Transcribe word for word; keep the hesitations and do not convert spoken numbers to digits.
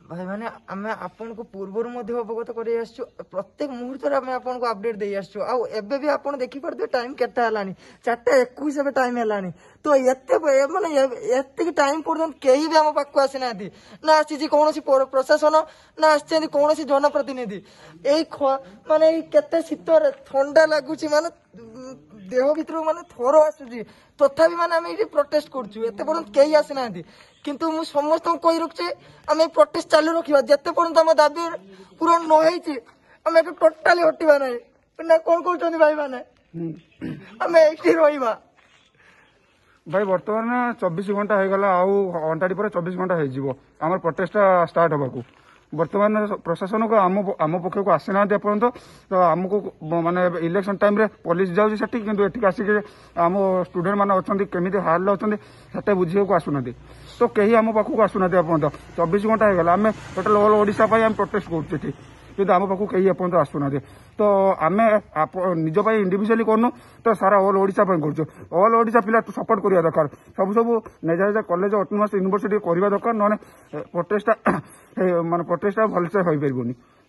भाई मैंने आम आपन को पूर्वर अवगत कर प्रत्येक मुहूर्त में आपन को अपडेट दे आसु आबे भी आप देखिपे टाइम केटा है चार्टा एक टाइम है तो ये मानने टाइम पर्यटन कहीं भी आम पाक आसी ना ना आसी कौन प्रशासन ना आसी कौन जनप्रतिनिधि यही माने केते शीत ठंडा लगुच माने देह भीतर माने थर आसूची तथापि माने आम ये प्रोटेस्ट करुँ एत पर्यटन कहीं आसी ना किंतु मु समस्त कही रखुचे आम प्रोटेस्ट चालू रखा जिते पर्यटन आम दाबी पूरण नई आम टोटाली हटिबा ना ना कौन कहते भाई मैंने आम ये रहा भाई बर्तमान चौबीस घंटा हो गला अंटाड़ी पर चौबीस घंटा हो प्रोटेस्ट स्टार्ट होगा बर्तमान प्रशासन को आम आम पक्ष को आसी ना एपर्तंत तो आमको माने इलेक्शन टाइम रे पुलिस जाऊँगी सेठी किंतु एठी आसिक आम स्टूडेंट मैंने अच्छा केमी हाल अच्छा से बुझे को आसुना तो कहीं आम पाखक आसुना एपर्तंत चौबीस घंटा हो गला आम टोटाल ऑल ओडिशा आम प्रोटेस्ट करुँ कि आम पाखक कहीं एपर्तंत आसुना तो आम निज इंडिविजुअली करनु तो सारा ऑल ओडिशा कर ऑल ओडिशा पिला सपोर्ट करवा दरकार सब सब निजा निजा कॉलेज ऑटोनोमस यूनिवर्सिटी करवा दरकार ना प्रोटेस्ट माने प्रोटेस्ट भलसे हो पारबनी।